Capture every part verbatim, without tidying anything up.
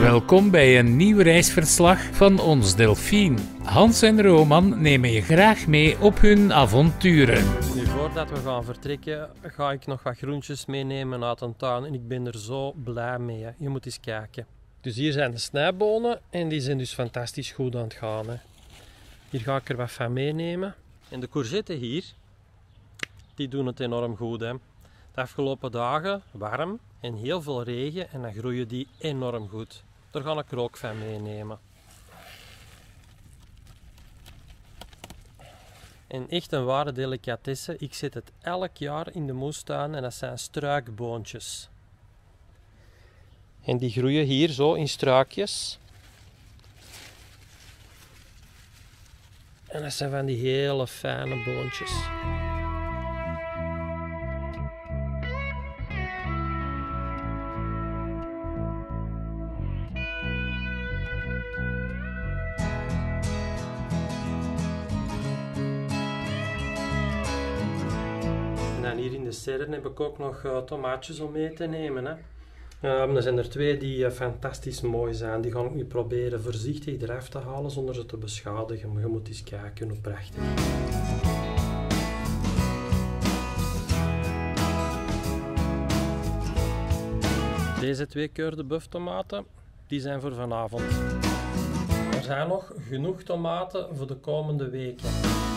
Welkom bij een nieuw reisverslag van ons Delphine. Hans en Roman nemen je graag mee op hun avonturen. Nu, voordat we gaan vertrekken, ga ik nog wat groentjes meenemen uit een tuin en ik ben er zo blij mee. Hè. Je moet eens kijken. Dus hier zijn de snijbonen en die zijn dus fantastisch goed aan het gaan. Hè. Hier ga ik er wat van meenemen. En de courgetten hier, die doen het enorm goed. Hè. De afgelopen dagen warm en heel veel regen en dan groeien die enorm goed. Daar ga ik er ook van meenemen. En echt een ware delicatesse. Ik zet het elk jaar in de moestuin en dat zijn struikboontjes. En die groeien hier zo in struikjes. En dat zijn van die hele fijne boontjes. En hier in de serre heb ik ook nog uh, tomaatjes om mee te nemen. Hè. Um, er zijn er twee die uh, fantastisch mooi zijn. Die ga ik nu proberen voorzichtig eraf te halen zonder ze te beschadigen. Maar je moet eens kijken hoe prachtig. Deze twee keur de buff tomaten, die zijn voor vanavond. Er zijn nog genoeg tomaten voor de komende weken.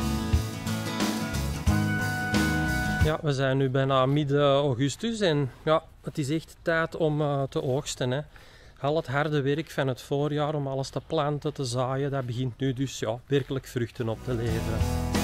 Ja, we zijn nu bijna midden augustus en ja, het is echt tijd om uh, te oogsten. Hè. Al het harde werk van het voorjaar om alles te planten, te zaaien, dat begint nu dus ja, werkelijk vruchten op te leveren.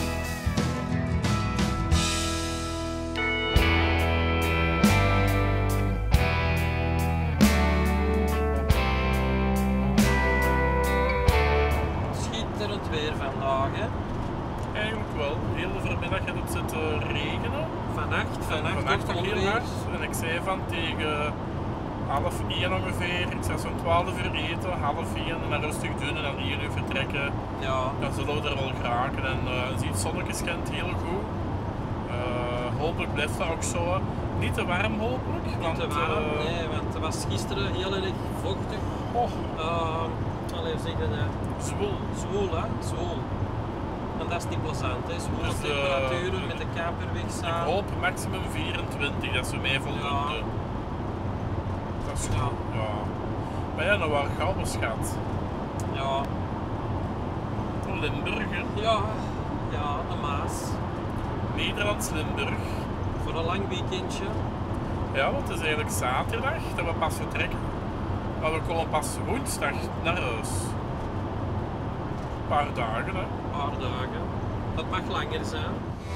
Schitterend weer vandaag, hè? Eigenlijk wel. Heel de voormiddag gaat het zitten regenen. Vannacht, vannacht, Vannacht nog heel hard. En ik zei van tegen half één ongeveer, ik zou zo'n twaalf uur eten, half één en dan rustig doen en dan één uur vertrekken. Ja. Dan zullen we er wel geraken. En uh, ziet het zonnetje schijnt heel goed. Uh, hopelijk blijft dat ook zo. Niet te warm hopelijk. Niet want, te warm, uh, nee, want het was gisteren heel erg vochtig. Oh. Uh, Allee, zeg je dat? Zwoel. Zwoel, hè? Zwoel. En dat is niet plezant, hè? Zwoele Dus, uh, temperaturen met de kaperweg samen. Ik hoop maximum vierentwintig, dat ze mij voldoende. Ja. Dat is goed. Ja. Ja. Maar ja, nou waar gouden schat. Ja. Limburg, hè? Ja. Ja, de Maas. Nederlands Limburg. Voor een lang weekendje. Ja, want het is eigenlijk zaterdag dat we pas vertrekken. Maar we komen pas woensdag naar huis. Een paar dagen, hè. Een paar dagen. Dat mag langer zijn.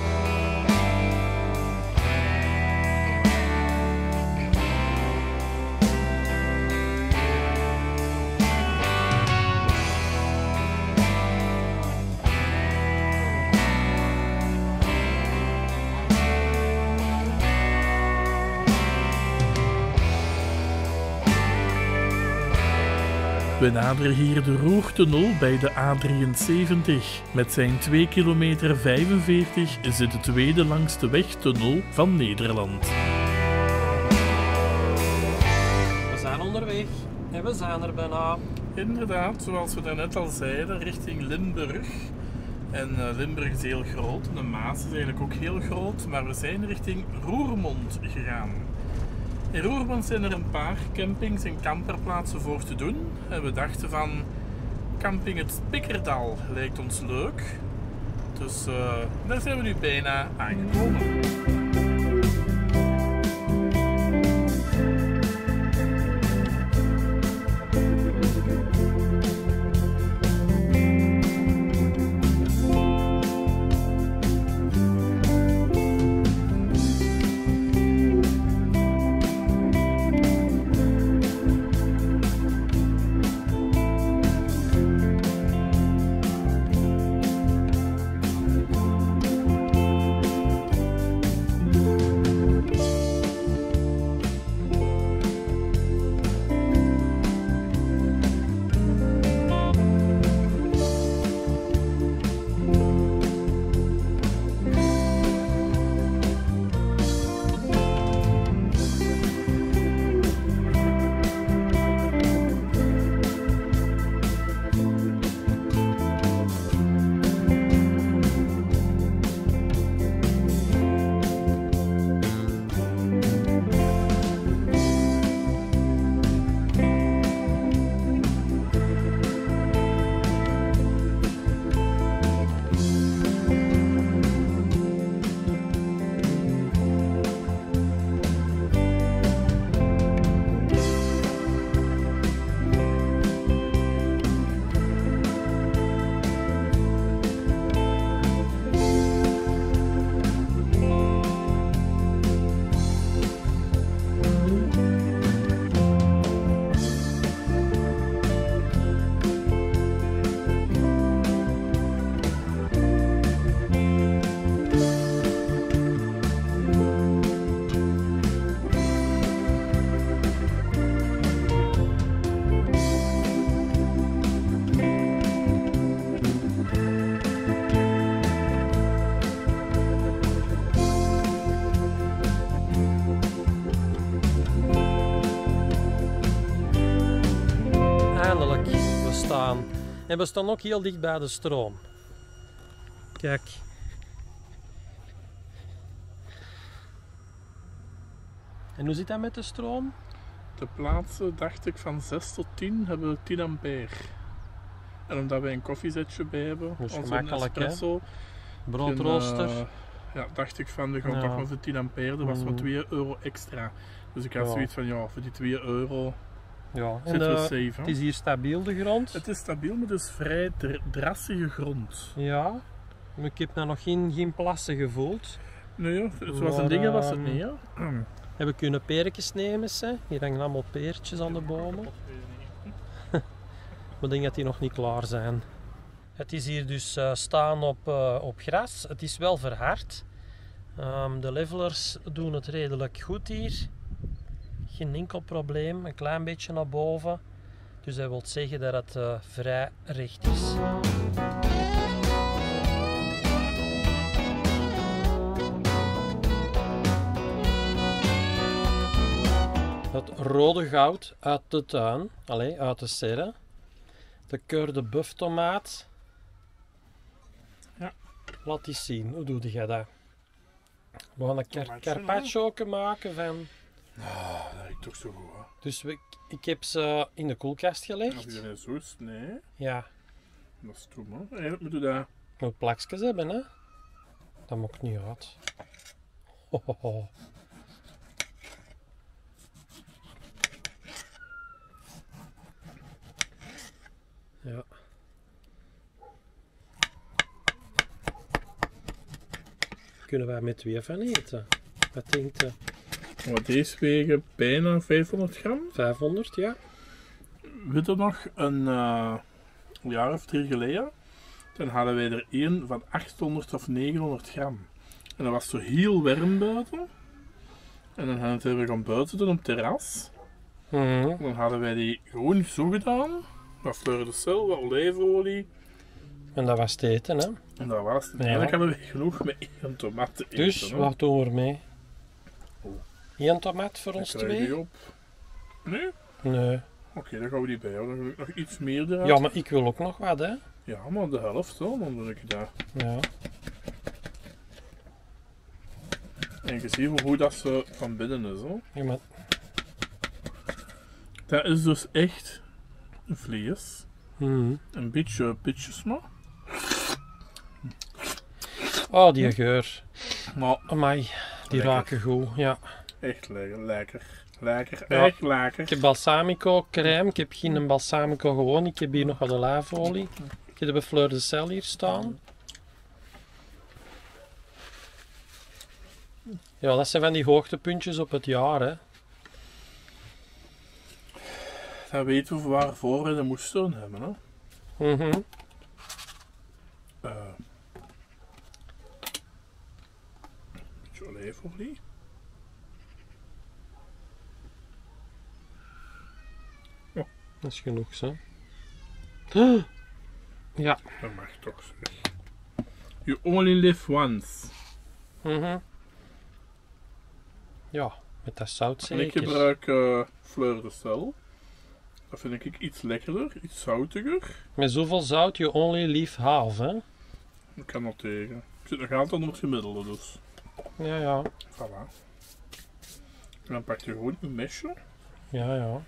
We naderen hier de Roertunnel bij de A drieënzeventig. Met zijn twee kilometer vijfenveertig is het de tweede langste wegtunnel van Nederland. We zijn onderweg en we zijn er bijna. Inderdaad, zoals we daarnet al zeiden, richting Limburg. En uh, Limburg is heel groot en de Maas is eigenlijk ook heel groot, maar we zijn richting Roermond gegaan. In Roermond zijn er een paar campings en kamperplaatsen voor te doen. En we dachten van, camping het Pikkerdal lijkt ons leuk. Dus uh, daar zijn we nu bijna aangekomen. eindelijk, we staan. En we staan ook heel dicht bij de stroom. Kijk. En hoe zit dat met de stroom? Te plaatsen dacht ik van zes tot tien hebben we tien ampère. En omdat wij een koffiezetje bij hebben, Dat is onze gemakkelijk, hè? espresso, Broodrooster. dan, uh, ja, dacht ik van, we gaan Ja. toch maar voor tien ampère, dat was Mm. maar twee euro extra. Dus ik had Ja. zoiets van, ja, voor die twee euro Ja. En zitten we de, safe. het hè. is hier stabiel, de grond. Het is stabiel, maar dus vrij dr drassige grond. Ja. Maar ik heb nou nog geen, geen plassen gevoeld. Nee, ja, zoals Maar, een dingen was het ehm, niet, hè. En we kunnen peertjes nemen, hè. Hier hangen allemaal peertjes aan de bomen. Maar ik denk dat die nog niet klaar zijn. Het is hier dus uh, staan op, uh, op gras. Het is wel verhard. Um, de levelers doen het redelijk goed hier. Geen enkel probleem. Een klein beetje naar boven. Dus dat wil zeggen dat het uh, vrij recht is. Het rode goud uit de tuin, allee, uit de serre. De Cœur de Bœuf tomaat. Ja. Laat eens zien, hoe doe jij dat? We gaan een car Tomaatje, carpaccio maken van. Ah, dat is toch zo goed, hè. Dus we, ik heb ze in de koelkast Heb gelegd. je dat zo is? Nee, Ja, dat is stom, hè. Eigenlijk moet je dat... je moet plakjes hebben, hè? Dat maakt niet uit. Ho, ho, ho. Ja. Kunnen wij met twee van eten? Wat denkt u? Maar deze wegen bijna vijfhonderd gram. vijfhonderd, ja. Weet je nog, een uh, jaar of drie geleden, dan hadden wij er één van achthonderd of negenhonderd gram. En dat was zo heel warm buiten. En dan hadden we gaan buiten doen op het terras. Mhm. En dan hadden wij die gewoon zo gedaan. Wat fleur de sel, wat olijfolie. En dat was het eten, hè? En dat was het. En Ja. eigenlijk hadden we genoeg met één tomaat te eten. Dus, hè. wat doen we ermee? Oh. Eén tomaat voor Dan ons krijg je die twee? op. Nee? Nee. Oké, dan gaan we die bij houden. Dan doe ik nog iets meer eruit. Ja, maar ik wil ook nog wat, hè? Ja, maar de helft wel, dan doe ik dat. Ja. En je ziet hoe goed dat ze van binnen is. Hoor. Ja, maar... Dat is dus echt vlees. Mhm. Een beetje pitjes maar. Oh, die geur. Maar Amai, die Lekker. raken goed, ja. echt lekker. Lekker. Lekker. Ja. Echt lekker. Ik heb balsamico crème, ik heb geen balsamico gewoon, ik heb hier nog wat olijfolie. Ik heb de befleurde cel hier staan. Ja, dat zijn van die hoogtepuntjes op het jaar, hè. Dan weten we waarvoor we de moestuin hebben. Hè. Mhm. Uh, beetje olijfolie. Dat is genoeg, zo. Ah! Ja. Dat mag toch zeg. You only live once. Mhm. Ja, met dat zout En ik zeker. gebruik uh, fleur de sel. Dat vind ik iets lekkerder, iets zoutiger. Met zoveel zout, you only leave half, hè. Ik kan dat tegen. Ik zit nog altijd onder het gemiddelde dus. Ja, ja. Voilà. En dan pak je gewoon een mesje. Ja, ja.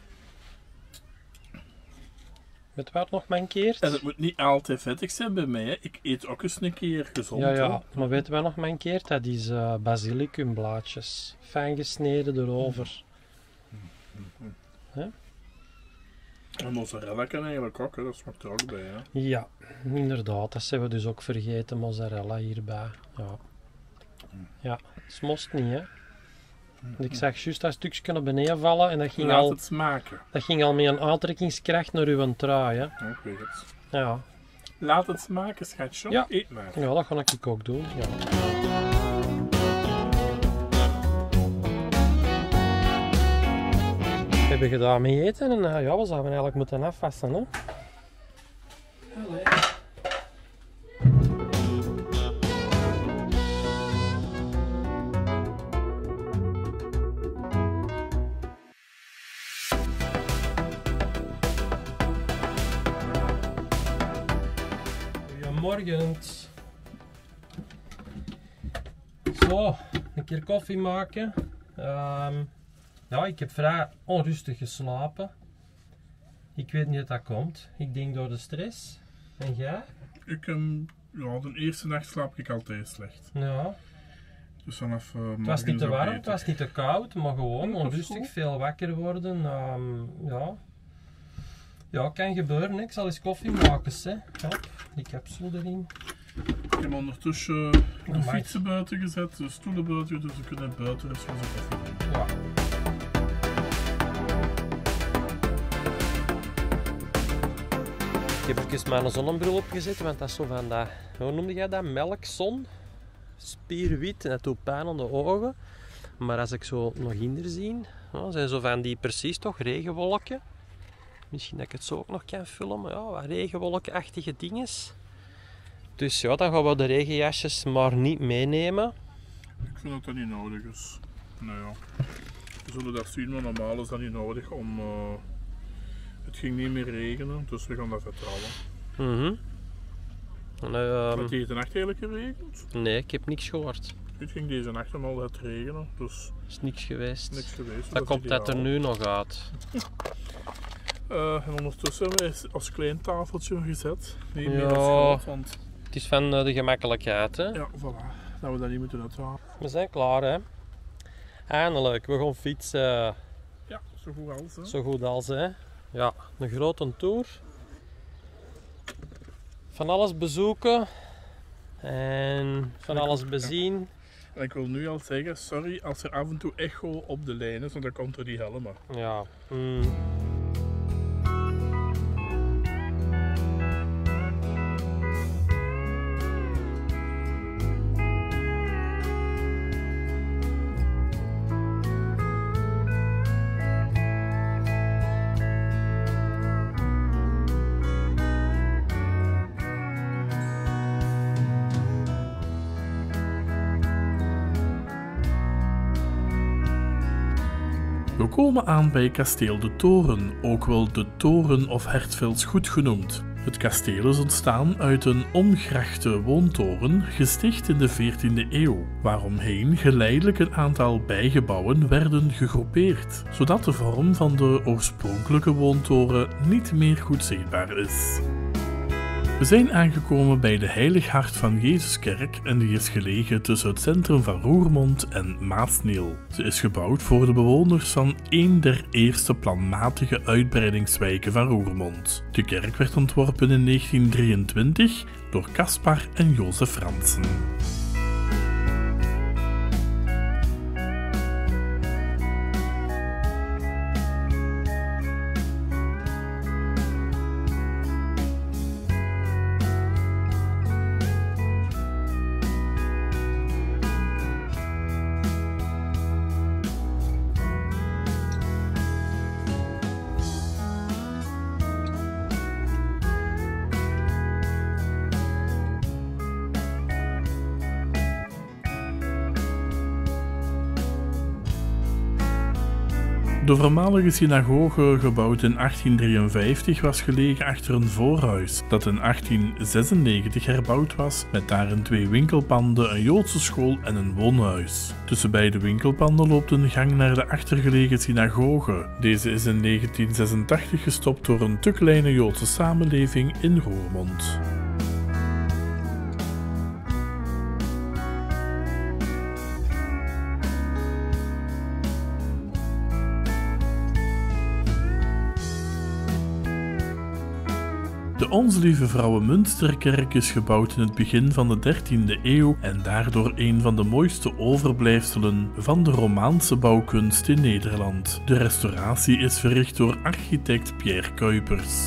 Met wat nog mankeert? En het moet niet altijd vettig zijn bij mij. Hè. Ik eet ook eens een keer gezond. Ja, ja. Hè. Maar weet je wat nog mankeert? Dat is uh, basilicumblaadjes. Fijn gesneden erover. En mozzarella kan eigenlijk ook, hè. Dat smaakt er ook bij. Hè. Ja, inderdaad. Dat zijn we dus ook vergeten, mozzarella hierbij. Ja, ja, het moest niet, hè. Want ik zag juist dat stukje naar beneden vallen en dat ging, Laat al, het smaken. dat ging al met een aantrekkingskracht naar uw trui, hè. Ja, ik weet het. Ja, Laat het smaken, schatje. Ja. Eet maar. ja dat ga ik ook doen. Ja. We hebben gedaan met eten en uh, ja, we zouden eigenlijk moeten afwassen, hè. Goedemorgen. Zo, een keer koffie maken. Um, ja, ik heb vrij onrustig geslapen. Ik weet niet hoe dat komt. Ik denk door de stress. En jij? Ik, um, ja, de eerste nacht slaap ik altijd slecht. Ja. Dus vanaf uh, Het was niet te warm, het was niet te koud, maar gewoon onrustig, veel wakker worden. Um, ja. Ja, kan gebeuren. Hè. Ik zal eens koffie maken. Hè. Ja, die capsule erin. Ik heb ondertussen de Amai. fietsen buiten gezet, de stoelen buiten, dus we kunnen buiten eens gaan koffie drinken. Ja. Ik heb even mijn zonnebril opgezet, want dat is zo van dat, hoe noemde jij dat? Melkzon? Spierwit en dat doet pijn aan de ogen. Maar als ik zo nog hinder zie, ja, zijn zo van die precies toch regenwolken. Misschien dat ik het zo ook nog kan filmen. Ja, wat regenwolkenachtige dinges. Dus ja, dan gaan we de regenjasjes maar niet meenemen. Ik vind dat dat niet nodig is. Nou ja, we zullen dat zien, maar normaal is dat niet nodig om... Uh, het ging niet meer regenen, dus we gaan dat vertrouwen. Mhm. En, uh, Had deze nacht eigenlijk geregend? nee, ik heb niks gehoord. Het ging deze nacht al het regenen, dus Er is niks geweest. niks geweest. Dat is komt dat er ideaal. nu nog uit. Uh, en ondertussen hebben we als klein tafeltje gezet. Niet meer Ja. als groot, want Het is van uh, de gemakkelijkheid, hè. ja, voilà, dat we dat niet moeten uithalen. We zijn klaar, hè. Eindelijk, we gaan fietsen. Ja, zo goed als. Hè? Zo goed als, hè. Ja, een grote tour. Van alles bezoeken. En van Ja, alles ja. bezien. En ik wil nu al zeggen, sorry als er af en toe echo op de lijn is, want dat komt door die helmen. Ja. Mm. We komen aan bij kasteel De Toren, ook wel De Toren of Hertvelds Goed genoemd. Het kasteel is ontstaan uit een omgrachte woontoren gesticht in de veertiende eeuw, waaromheen geleidelijk een aantal bijgebouwen werden gegroepeerd, zodat de vorm van de oorspronkelijke woontoren niet meer goed zichtbaar is. We zijn aangekomen bij de Heilig Hart van Jezuskerk en die is gelegen tussen het centrum van Roermond en Maasniel. Ze is gebouwd voor de bewoners van een der eerste planmatige uitbreidingswijken van Roermond. De kerk werd ontworpen in negentien drieëntwintig door Caspar en Jozef Fransen. De voormalige synagoge, gebouwd in achttien drieënvijftig, was gelegen achter een voorhuis dat in achttien zesennegentig herbouwd was, met daarin twee winkelpanden, een Joodse school en een woonhuis. Tussen beide winkelpanden loopt een gang naar de achtergelegen synagoge. Deze is in negentien zesentachtig gestopt door een te kleine Joodse samenleving in Roermond. De Onze Lieve Vrouwe Münsterkerk is gebouwd in het begin van de dertiende eeuw en daardoor een van de mooiste overblijfselen van de Romaanse bouwkunst in Nederland. De restauratie is verricht door architect Pierre Cuypers.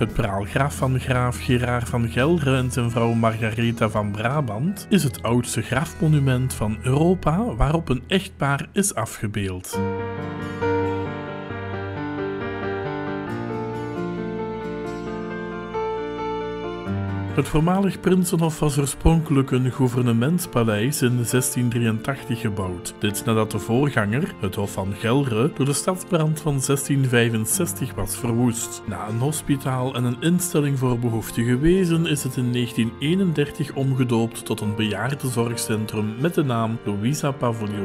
Het praalgraf van graaf Gerard van Gelre en zijn vrouw Margaretha van Brabant is het oudste grafmonument van Europa waarop een echtpaar is afgebeeld. Het voormalig Prinsenhof was oorspronkelijk een gouvernementspaleis in zestien drieëntachtig gebouwd. Dit nadat de voorganger, het Hof van Gelre, door de stadsbrand van zestien vijfenzestig was verwoest. Na een hospitaal en een instelling voor behoeftige wezen is het in negentien eenendertig omgedoopt tot een bejaardenzorgcentrum met de naam Louisa Pavilion.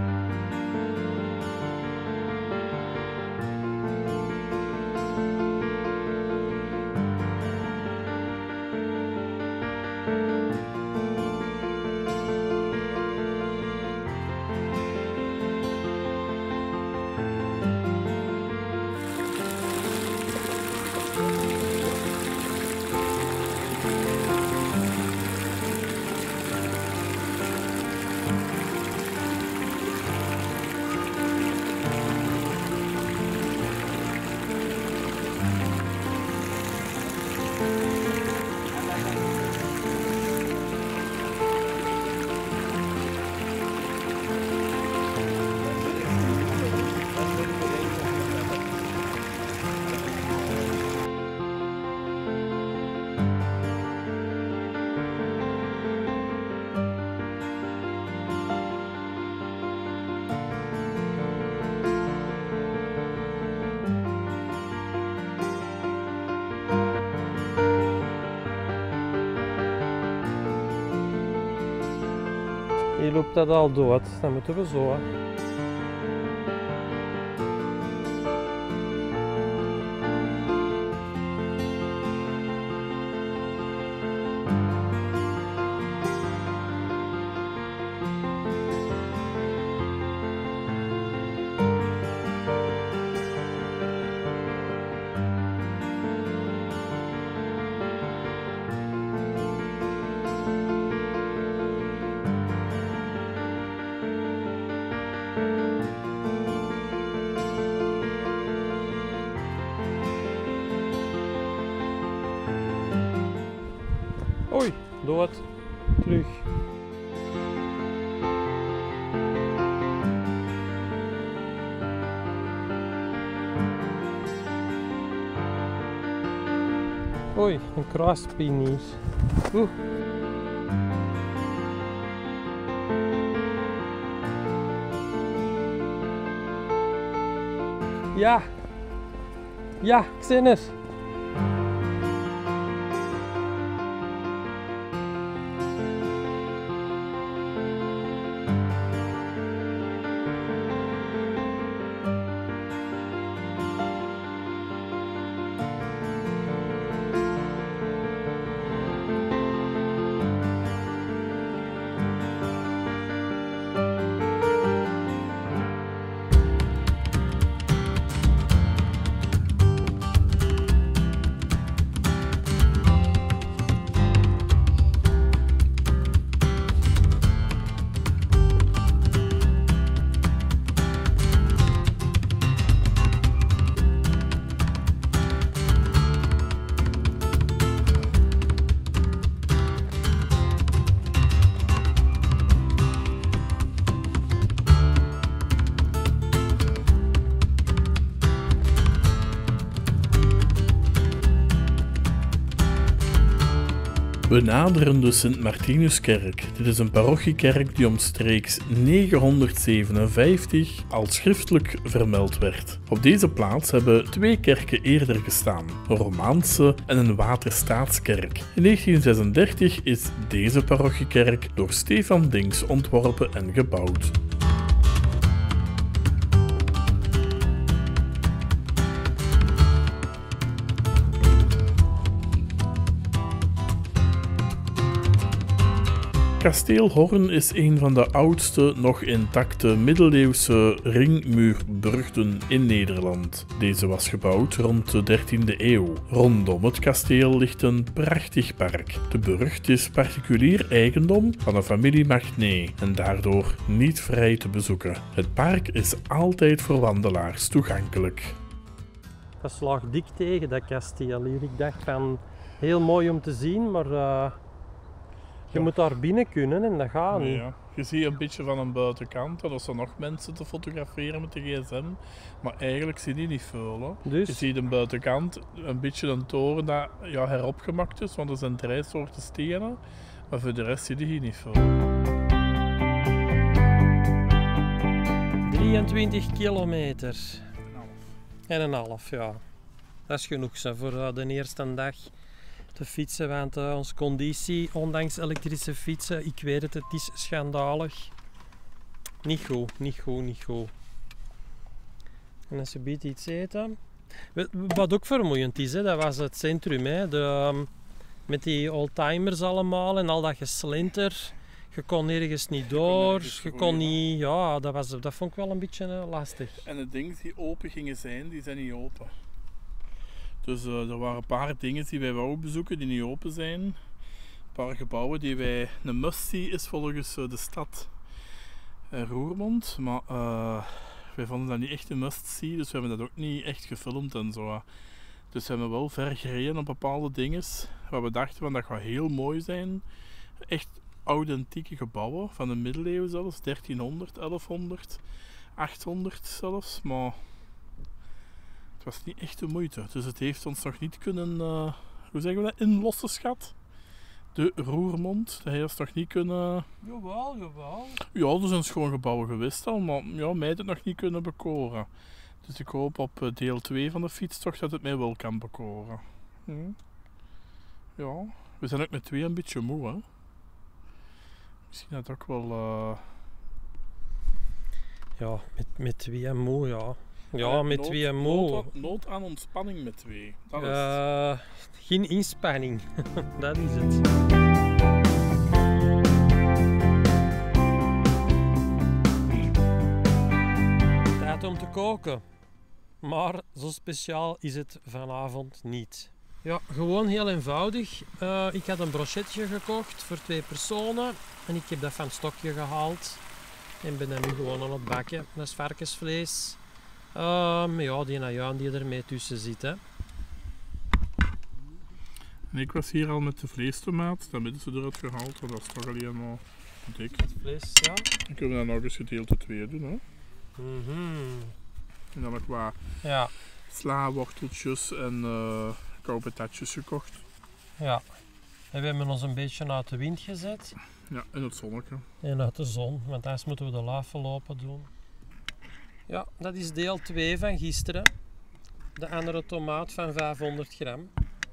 Hier loopt dat al dood, dan moeten we zo. Hè. Oei, dood. Terug. Oei, een kruispin hier. Oeh. Ja. Ja, ik zie het. We naderen de Sint-Martinuskerk. Dit is een parochiekerk die omstreeks negenhonderdzevenenvijftig al schriftelijk vermeld werd. Op deze plaats hebben twee kerken eerder gestaan, een Romaanse en een Waterstaatskerk. In negentien zesendertig is deze parochiekerk door Stefan Dings ontworpen en gebouwd. Kasteel Horn is een van de oudste nog intacte middeleeuwse ringmuurburchten in Nederland. Deze was gebouwd rond de dertiende eeuw. Rondom het kasteel ligt een prachtig park. De burcht is particulier eigendom van de familie Magnet en daardoor niet vrij te bezoeken. Het park is altijd voor wandelaars toegankelijk. Dat slaagt dik tegen, dat kasteel hier. Ik dacht van, heel mooi om te zien, maar uh, je Ja. moet daar binnen kunnen en dat gaat Nee, niet. ja. Je ziet een beetje van een buitenkant, dat er zijn nog mensen te fotograferen met de gsm. Maar eigenlijk zie je niet veel. Hè. Je Dus, ziet een buitenkant, een beetje een toren dat ja, heropgemaakt is, want er zijn drie soorten stenen. Maar voor de rest zie je hier niet veel. drieëntwintig kilometer. En een half, ja. Dat is genoeg zo, voor uh, de eerste dag te fietsen, want uh, onze conditie, ondanks elektrische fietsen, ik weet het, het is schandalig. Niet goed, niet goed, niet goed. En als je biedt iets eten. Wat ook vermoeiend is, hè, dat was het centrum, hè, de, um, met die oldtimers allemaal en al dat geslenter. Je kon nergens niet door, nergens je voor, kon ja. niet, ja, dat, was, dat vond ik wel een beetje uh, lastig. En de dingen die open gingen zijn, die zijn niet open. Dus uh, er waren een paar dingen die wij wouden bezoeken die niet open zijn. Een paar gebouwen die wij een must-see is volgens uh, de stad uh, Roermond. Maar uh, wij vonden dat niet echt een must-see, dus we hebben dat ook niet echt gefilmd en zo. Dus we hebben wel ver gereden op bepaalde dingen waar we dachten van dat gaat heel mooi zijn. Echt authentieke gebouwen van de middeleeuwen zelfs, dertienhonderd, elfhonderd, achthonderd zelfs. Maar het was niet echt de moeite. Dus het heeft ons nog niet kunnen, uh, hoe zeggen we dat, inlossen, schat. De Roermond, dat heeft ons nog niet kunnen... Jawel, jawel. Ja, er zijn schoon gebouwen geweest al, maar ja, mij heeft het nog niet kunnen bekoren. Dus ik hoop op uh, deel twee van de fietstocht dat het mij wel kan bekoren. Hm. Ja, we zijn ook met twee een beetje moe, hè. Misschien dat ook wel... Uh... Ja, met, met twee moe, ja. Ja, Uh, met nood- twee moe. Nood, aan- nood aan ontspanning met twee. Dat is het. Uh, geen inspanning, dat is het. Tijd om te koken. Maar zo speciaal is het vanavond niet. Ja, gewoon heel eenvoudig. Uh, ik had een brochetje gekocht voor twee personen. En ik heb dat van het stokje gehaald. En ben dat nu gewoon aan het bakken. Dat is varkensvlees. Um, ja, die ajuin die ermee tussen zit. Hè. En ik was hier al met de vleestomaat. Dan hebben ze eruit gehaald, want dat is toch alleen maar dik. Vlees, ja. Dan kunnen we dan nog eens gedeelte twee doen. Hè. Mm-hmm. En dan nog wat Ja, sla, worteltjes en uh, koude patatjes gekocht. ja. En we hebben ons een beetje uit de wind gezet. Ja, en het zonnetje. En uit de zon, want anders moeten we de lafel lopen doen. Ja, dat is deel twee van gisteren. De andere tomaat van vijfhonderd gram.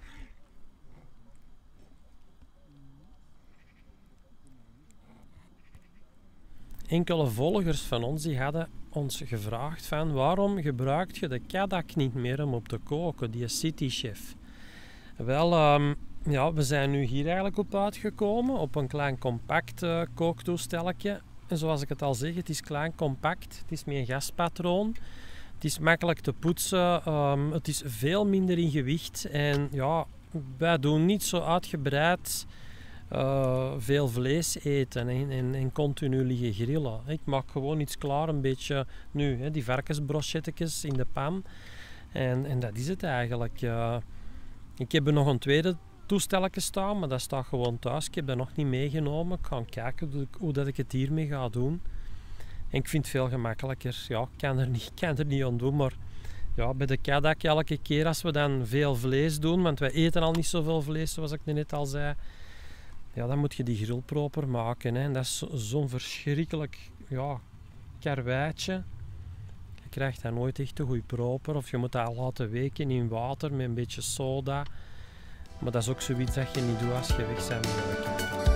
Enkele volgers van ons die hadden ons gevraagd van waarom gebruikt je de Kadak niet meer om op te koken, die City Chef. Wel, um, ja, we zijn nu hier eigenlijk op uitgekomen, op een klein compact uh, kooktoestelletje. En zoals ik het al zeg, het is klein, compact, het is met een gaspatroon. Het is makkelijk te poetsen, um, het is veel minder in gewicht en ja, wij doen niet zo uitgebreid uh, veel vlees eten en, en, en continu liggen grillen. Ik maak gewoon iets klaar, een beetje nu, hè, die varkensbrochettetjes in de pan en, en dat is het eigenlijk. Uh, ik heb er nog een tweede toestelletje staan, maar dat staat gewoon thuis. Ik heb dat nog niet meegenomen. Ik ga kijken hoe, hoe dat ik het hiermee ga doen. En ik vind het veel gemakkelijker. Ja, ik kan er niet, kan er niet aan doen, maar ja, bij de Kadak elke keer als we dan veel vlees doen, want wij eten al niet zoveel vlees zoals ik net al zei, ja, dan moet je die grill proper maken. Hè. En dat is zo, zo'n verschrikkelijk ja, karweitje. Je krijgt dat nooit echt een goed proper, of je moet dat laten weken in water met een beetje soda. Maar dat is ook zoiets dat je niet doet als je weg bent met de kinderen.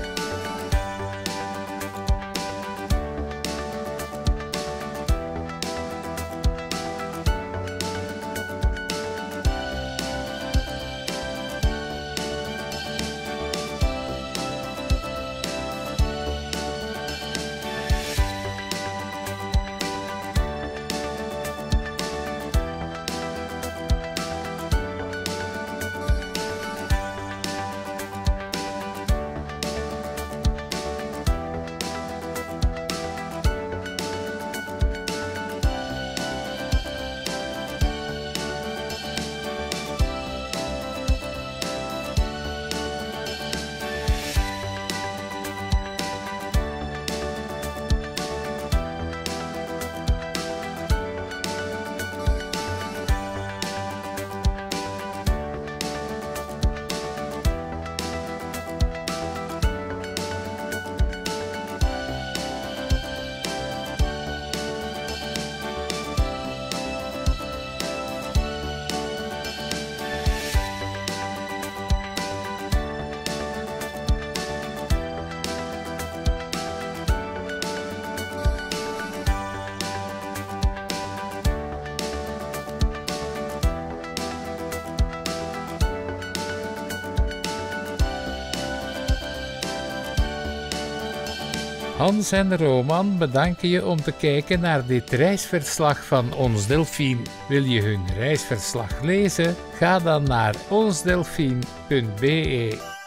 Hans en Roman bedanken je om te kijken naar dit reisverslag van Ons Delfien. Wil je hun reisverslag lezen? Ga dan naar ons delfien punt be.